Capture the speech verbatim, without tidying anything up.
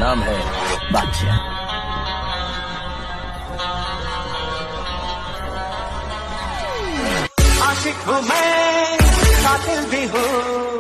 नाम है बादशाह। आशिक हूँ मैं, कातिल भी हूँ।